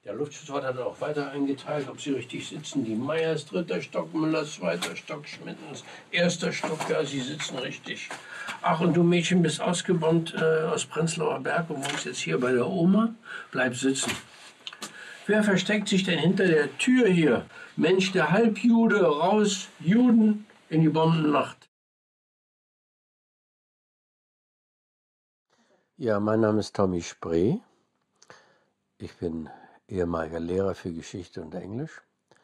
Der Luftschutzwart hat auch weiter eingeteilt, ob sie richtig sitzen. Die Meyers, 3. Stock, Müllers, 2. Stock, Schmittens, 1. Stock, ja, sie sitzen richtig. Ach, und du Mädchen bist ausgebombt aus Prenzlauer Berg und wohnst jetzt hier bei der Oma? Bleib sitzen. Wer versteckt sich denn hinter der Tür hier? Mensch, der Halbjude, raus, Juden in die Bombennacht. Ja, mein Name ist Tommy Spree. Ich bin ehemaliger Lehrer für Geschichte und Englisch.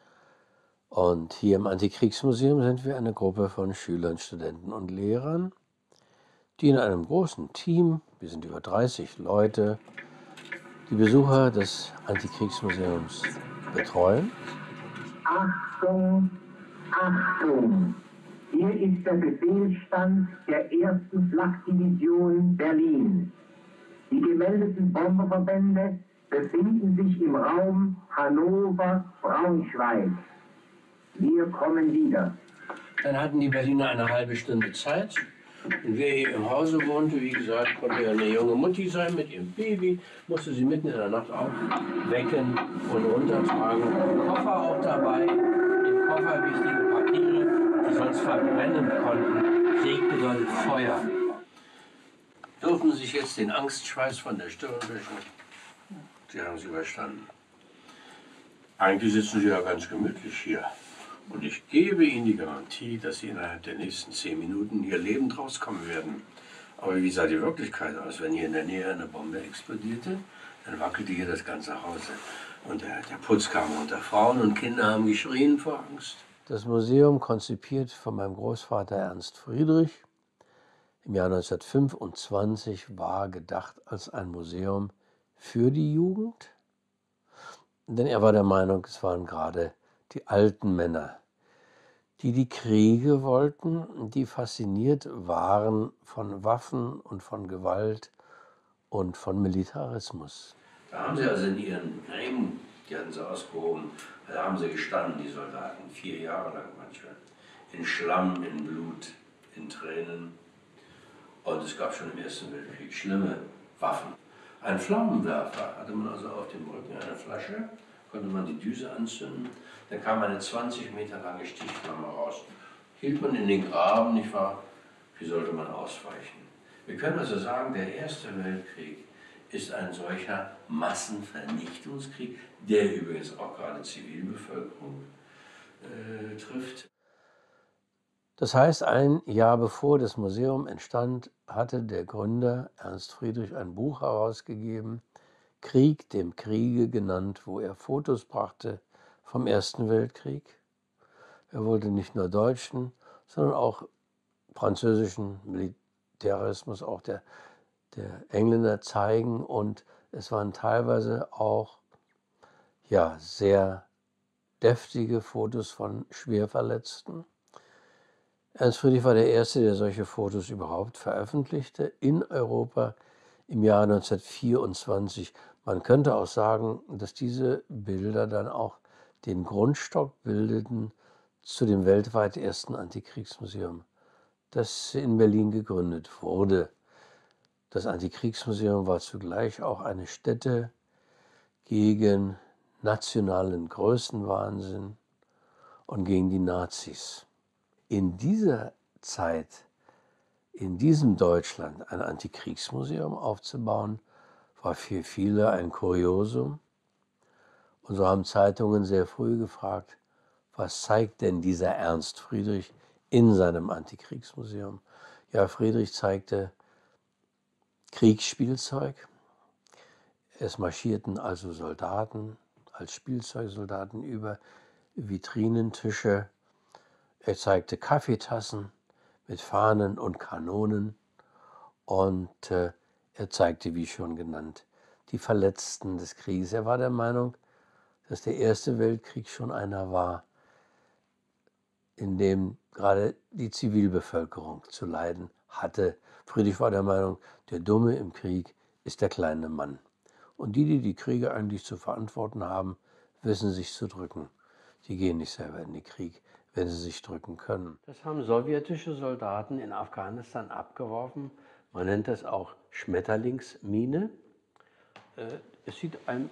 Und hier im Antikriegsmuseum sind wir eine Gruppe von Schülern, Studenten und Lehrern, die in einem großen Team, wir sind über 30 Leute, die Besucher des Antikriegsmuseums betreuen. Achtung, Achtung! Hier ist der Befehlsstand der 1. Flakdivision Berlin. Die gemeldeten Bomberverbände befinden sich im Raum Hannover-Braunschweig. Wir kommen wieder. Dann hatten die Berliner eine halbe Stunde Zeit. Und wer hier im Hause wohnte, wie gesagt, konnte ja eine junge Mutti sein mit ihrem Baby, musste sie mitten in der Nacht aufwecken und runtertragen. Koffer auch dabei, im Koffer wichtige Papiere, die sonst verbrennen konnten. Krieg bedeutet Feuer. Dürfen Sie sich jetzt den Angstschweiß von der Stirn wischen? Sie haben es überstanden. Eigentlich sitzen Sie ja ganz gemütlich hier. Und ich gebe Ihnen die Garantie, dass Sie innerhalb der nächsten 10 Minuten hier lebend rauskommen werden. Aber wie sah die Wirklichkeit aus? Wenn hier in der Nähe eine Bombe explodierte, dann wackelte hier das ganze Haus. Und der Putz kam runter. Frauen und Kinder haben geschrien vor Angst. Das Museum, konzipiert von meinem Großvater Ernst Friedrich, im Jahr 1925, war gedacht als ein Museum für die Jugend. Denn er war der Meinung, es waren gerade die alten Männer, die die Kriege wollten, die fasziniert waren von Waffen und von Gewalt und von Militarismus. Da haben sie also in ihren Ringen, die hatten sie ausgehoben, da haben sie gestanden, die Soldaten, 4 Jahre lang manchmal, in Schlamm, in Blut, in Tränen. Und es gab schon im Ersten Weltkrieg schlimme Waffen. Ein Flammenwerfer hatte man also auf dem Rücken einer Flasche, konnte man die Düse anzünden, dann kam eine 20 Meter lange Stichflamme raus. Hielt man in den Graben, nicht wahr? Wie sollte man ausweichen? Wir können also sagen, der Erste Weltkrieg ist ein solcher Massenvernichtungskrieg, der übrigens auch gerade Zivilbevölkerung trifft. Das heißt, ein Jahr bevor das Museum entstand, hatte der Gründer Ernst Friedrich ein Buch herausgegeben, Krieg dem Kriege genannt, wo er Fotos brachte vom Ersten Weltkrieg. Er wollte nicht nur deutschen, sondern auch französischen Militarismus, auch der Engländer zeigen. Und es waren teilweise auch sehr deftige Fotos von Schwerverletzten. Ernst Friedrich war der Erste, der solche Fotos überhaupt veröffentlichte in Europa im Jahr 1924. Man könnte auch sagen, dass diese Bilder dann auch den Grundstock bildeten zu dem weltweit ersten Antikriegsmuseum, das in Berlin gegründet wurde. Das Antikriegsmuseum war zugleich auch eine Stätte gegen nationalen Größenwahnsinn und gegen die Nazis. In dieser Zeit, in diesem Deutschland, ein Antikriegsmuseum aufzubauen, war für viele ein Kuriosum. Und so haben Zeitungen sehr früh gefragt, was zeigt denn dieser Ernst Friedrich in seinem Antikriegsmuseum? Ja, Friedrich zeigte Kriegsspielzeug. Es marschierten also Soldaten als Spielzeugsoldaten über Vitrinentische. Er zeigte Kaffeetassen mit Fahnen und Kanonen und er zeigte, wie schon genannt, die Verletzten des Krieges. Er war der Meinung, dass der Erste Weltkrieg schon einer war, in dem gerade die Zivilbevölkerung zu leiden hatte. Friedrich war der Meinung, der Dumme im Krieg ist der kleine Mann. Und die die Kriege eigentlich zu verantworten haben, wissen sich zu drücken. Die gehen nicht selber in den Krieg, wenn sie sich drücken können. Das haben sowjetische Soldaten in Afghanistan abgeworfen. Man nennt das auch Schmetterlingsmine. Es sieht ein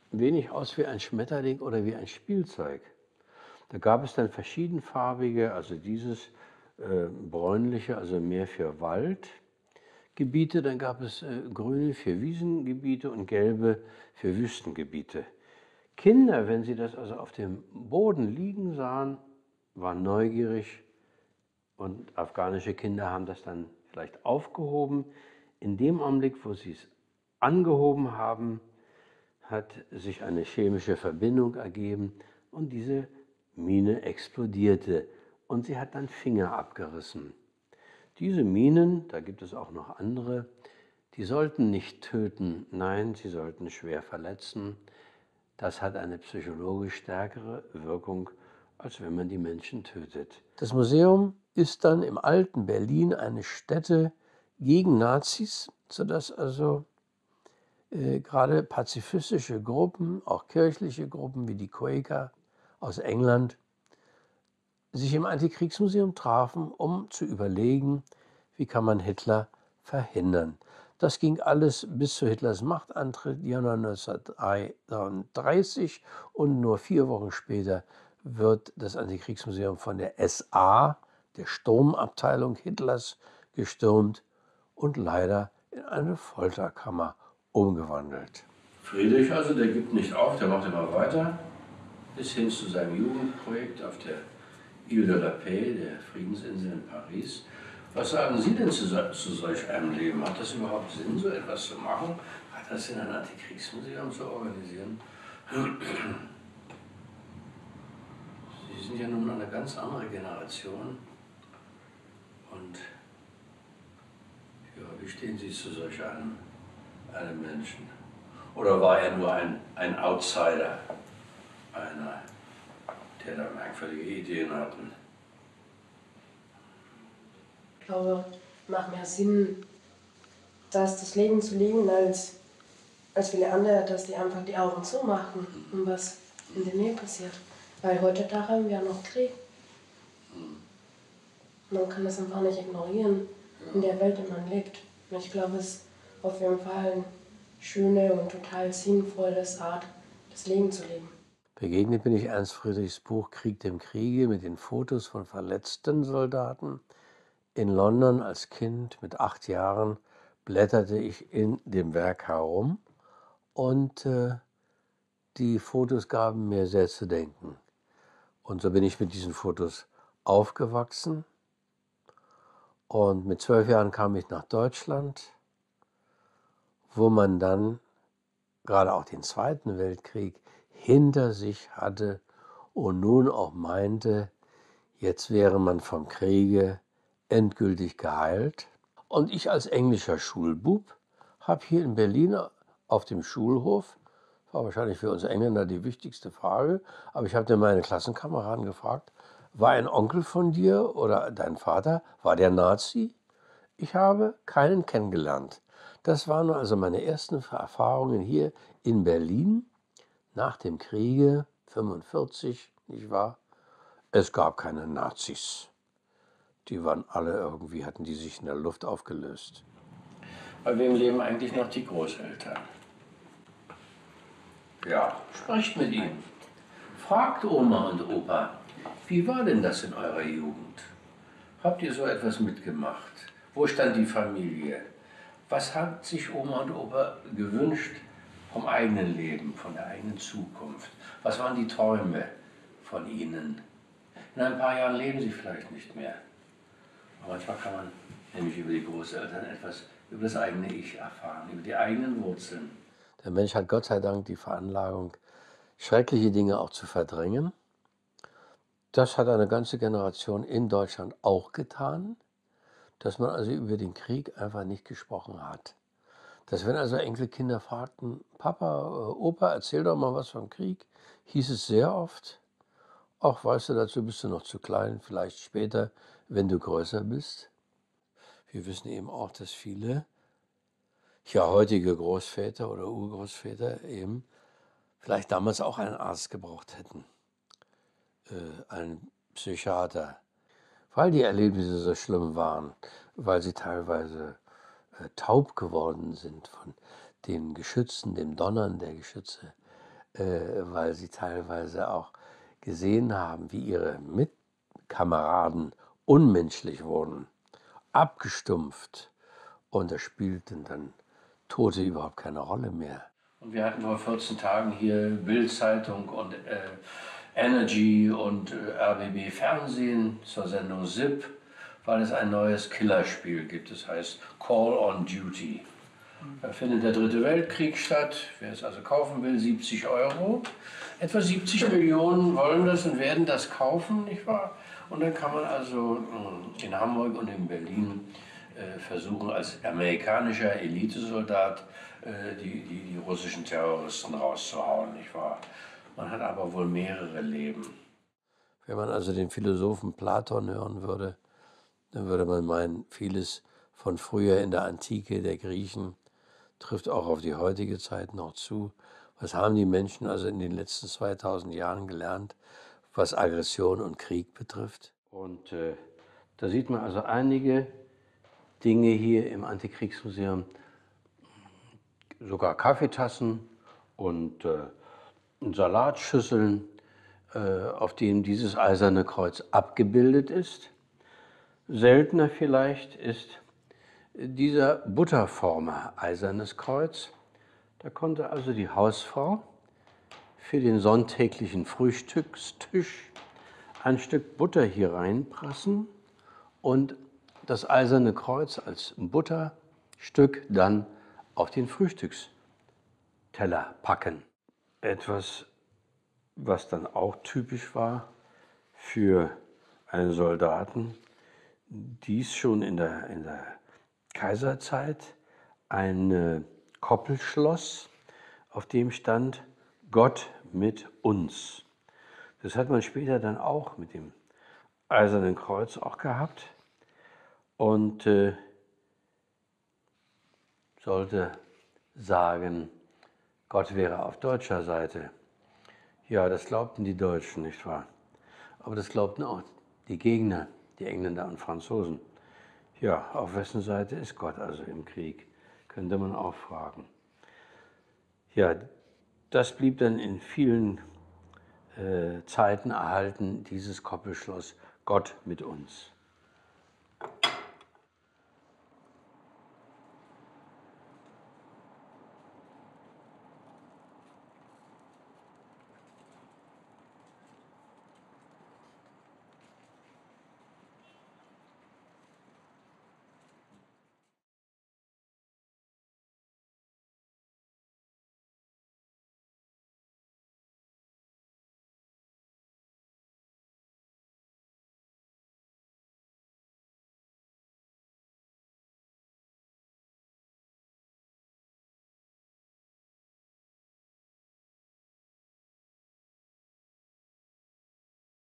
wenig aus wie ein Schmetterling oder wie ein Spielzeug. Da gab es dann verschiedenfarbige, also dieses bräunliche, also mehr für Waldgebiete, dann gab es grüne für Wiesengebiete und gelbe für Wüstengebiete. Kinder, wenn sie das also auf dem Boden liegen sahen, waren neugierig und afghanische Kinder haben das dann vielleicht aufgehoben. In dem Augenblick, wo sie es angehoben haben, hat sich eine chemische Verbindung ergeben und diese Mine explodierte und sie hat dann Finger abgerissen. Diese Minen, da gibt es auch noch andere, die sollten nicht töten, nein, sie sollten schwer verletzen. Das hat eine psychologisch stärkere Wirkung, als wenn man die Menschen tötet. Das Museum ist dann im alten Berlin eine Stätte gegen Nazis, sodass also gerade pazifistische Gruppen, auch kirchliche Gruppen wie die Quaker aus England, sich im Antikriegsmuseum trafen, um zu überlegen, wie kann man Hitler verhindern. Das ging alles bis zu Hitlers Machtantritt, Januar 1933, und nur 4 Wochen später wird das Antikriegsmuseum von der SA, der Sturmabteilung Hitlers, gestürmt und leider in eine Folterkammer umgewandelt. Friedrich also, der gibt nicht auf, der macht immer weiter, bis hin zu seinem Jugendprojekt auf der Ile de la Paix, der Friedensinsel in Paris. Was sagen Sie denn zu solch einem Leben? Hat das überhaupt Sinn, so etwas zu machen? Hat das in ein Antikriegsmuseum zu organisieren? Sie sind ja nun eine ganz andere Generation. Und ja, wie stehen Sie zu solch einem Menschen? Oder war er nur ein Outsider, einer, der da merkwürdige Ideen hatten? Ich glaube, es macht mehr Sinn, das Leben zu leben, als viele andere, dass die einfach die Augen zumachen und was in der Nähe passiert. Weil heutzutage haben wir ja noch Krieg. Man kann das einfach nicht ignorieren in der Welt, in der man lebt. Und ich glaube, es ist auf jeden Fall eine schöne und total sinnvolle Art, das Leben zu leben. Begegnet bin ich Ernst Friedrichs Buch Krieg dem Kriege mit den Fotos von verletzten Soldaten. In London als Kind mit 8 Jahren blätterte ich in dem Werk herum und die Fotos gaben mir sehr zu denken. Und so bin ich mit diesen Fotos aufgewachsen. Und mit 12 Jahren kam ich nach Deutschland, wo man dann gerade auch den Zweiten Weltkrieg hinter sich hatte und nun auch meinte, jetzt wäre man vom Kriege endgültig geheilt. Und ich als englischer Schulbub habe hier in Berlin auf dem Schulhof, war wahrscheinlich für uns Engländer die wichtigste Frage, aber ich habe dann meine Klassenkameraden gefragt, war ein Onkel von dir oder dein Vater, war der Nazi? Ich habe keinen kennengelernt. Das waren also meine ersten Erfahrungen hier in Berlin nach dem Kriege, 1945, nicht wahr? Es gab keine Nazis. Die waren alle irgendwie, hatten die sich in der Luft aufgelöst. Bei wem leben eigentlich noch die Großeltern? Ja, sprecht mit ihnen. Fragt Oma und Opa, wie war denn das in eurer Jugend? Habt ihr so etwas mitgemacht? Wo stand die Familie? Was hat sich Oma und Opa gewünscht vom eigenen Leben, von der eigenen Zukunft? Was waren die Träume von ihnen? In ein paar Jahren leben sie vielleicht nicht mehr. Aber manchmal kann man nämlich über die Großeltern etwas über das eigene Ich erfahren, über die eigenen Wurzeln. Der Mensch hat Gott sei Dank die Veranlagung, schreckliche Dinge auch zu verdrängen. Das hat eine ganze Generation in Deutschland auch getan, dass man also über den Krieg einfach nicht gesprochen hat. Dass wenn also Enkelkinder fragten, Papa, Opa, erzähl doch mal was vom Krieg, hieß es sehr oft, ach, weißt du, dazu bist du noch zu klein, vielleicht später, wenn du größer bist. Wir wissen eben auch, dass viele, ja, heutige Großväter oder Urgroßväter eben vielleicht damals auch einen Arzt gebraucht hätten, einen Psychiater, weil die Erlebnisse so schlimm waren, weil sie teilweise taub geworden sind von den Geschützen, dem Donnern der Geschütze, weil sie teilweise auch gesehen haben, wie ihre Mitkameraden unmenschlich wurden, abgestumpft. Und da spielten dann Tote überhaupt keine Rolle mehr. Und wir hatten vor 14 Tagen hier Bild-Zeitung und Energy und RBB Fernsehen zur Sendung SIP, weil es ein neues Killerspiel gibt. Das heißt Call on Duty. Da findet der Dritte Weltkrieg statt. Wer es also kaufen will, 70 Euro. Etwa 70 Millionen wollen das und werden das kaufen, nicht wahr? Und dann kann man also in Hamburg und in Berlin versuchen, als amerikanischer Elitesoldat die russischen Terroristen rauszuhauen, nicht wahr? Man hat aber wohl mehrere Leben. Wenn man also den Philosophen Platon hören würde, dann würde man meinen, vieles von früher in der Antike der Griechen trifft auch auf die heutige Zeit noch zu. Was haben die Menschen also in den letzten 2000 Jahren gelernt, was Aggression und Krieg betrifft? Und da sieht man also einige Dinge hier im Antikriegsmuseum, sogar Kaffeetassen und Salatschüsseln, auf denen dieses eiserne Kreuz abgebildet ist. Seltener vielleicht ist dieser Butterformer eisernes Kreuz. Da konnte also die Hausfrau für den sonntäglichen Frühstückstisch ein Stück Butter hier reinprassen und das eiserne Kreuz als Butterstück dann auf den Frühstücksteller packen. Etwas, was dann auch typisch war für einen Soldaten, dies schon in der Kaiserzeit ein Koppelschloss, auf dem stand Gott mit uns. Das hat man später dann auch mit dem Eisernen Kreuz auch gehabt und sollte sagen, Gott wäre auf deutscher Seite. Ja, das glaubten die Deutschen, nicht wahr? Aber das glaubten auch die Gegner, die Engländer und Franzosen. Ja, auf wessen Seite ist Gott also im Krieg? Könnte man auch fragen. Ja, das blieb dann in vielen Zeiten erhalten, dieses Koppelschloss Gott mit uns.